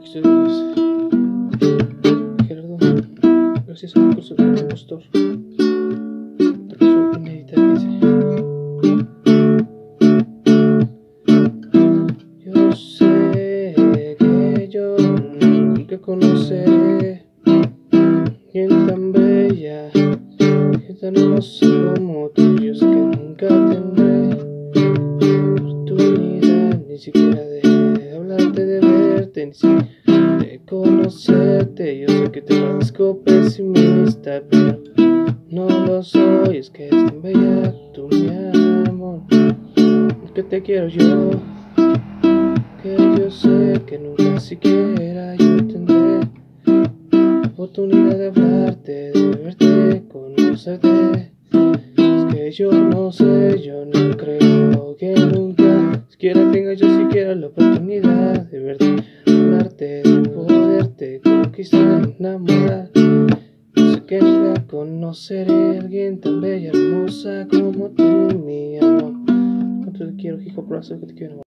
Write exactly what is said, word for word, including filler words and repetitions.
ustedes, Gerardo, gracias al curso del compostor. Otra canción inédita que dice: yo sé que yo nunca conoceré gente tan bella, gente tan hermosa como tú. Yo sé que nunca tendré oportunidad ni siquiera de hablarte, de verte, ni siquiera de conocerte. Yo sé que te parezco pesimista, pero no lo soy. Es que es tan bella tú, mi amor, que te quiero yo, que yo sé que nunca siquiera yo tendré oportunidad de hablarte, de verte, conocerte. Es que yo no sé, yo no creo que nunca siquiera tenga yo siquiera la oportunidad de verte, hablarte, de poderte conquistar, enamorar. Yo sé que nunca conoceré a alguien tan bella, hermosa como tú, mi amor. Cuánto te quiero, hijo, por hacer que te quiero.